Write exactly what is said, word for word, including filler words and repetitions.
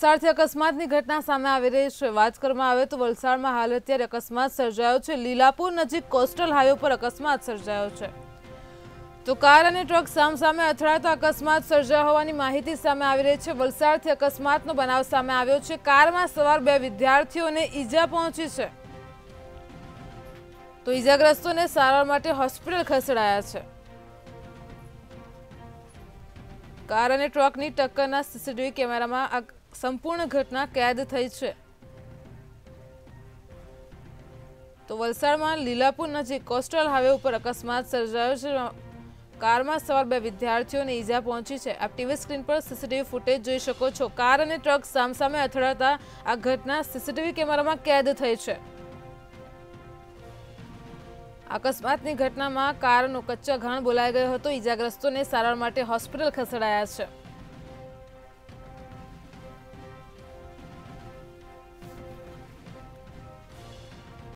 વલસાડથી અકસ્માતની ઘટના સામે આવી રહી છે। વાત કરવામાં આવે તો વલસાડમાં હાલ અત્યારે અકસ્માત સર્જાયો છે। લીલાપુર નજીક કોસ્ટલ હાઈવે પર અકસ્માત સર્જાયો છે। તો કાર અને ટ્રક સામસામે અથડાતા અકસ્માત સર્જાયો હોવાની માહિતી સામે આવી રહી છે। વલસાડથી અકસ્માતનો બનાવ સામે આવ્યો છે। કારમાં સવાર બે વિદ્યાર્થીઓને ઈજા પહોંચી છે, તો ઈજાગ્રસ્તોને સારવાર માટે હોસ્પિટલ ખસેડાયા છે। કાર અને ટ્રકની ટક્કરના સીસીટીવી કેમેરામાં આ સંપૂર્ણ ઘટના કેદ થઈ છે। તો વલસાડમાં લીલાપુર નજીક કોસ્ટલ હાઈવે ઉપર અકસ્માત સર્જાયો છે। કારમાં સવાર બે વિદ્યાર્થીઓને ઈજા પહોંચી છે। આપ ટીવી સ્ક્રીન પર સીસીટીવી ફૂટેજ જોઈ શકો છો। કાર અને ટ્રક સામસામે અથડાતા આ ઘટના સીસીટીવી કેમેરામાં કેદ થઈ છે। અકસ્માતની ઘટનામાં કારનો કચ્ચા ઘાણ બોલાઈ ગયો હતો। ઈજાગ્રસ્તોને સારવાર માટે હોસ્પિટલ ખસેડાયા છે।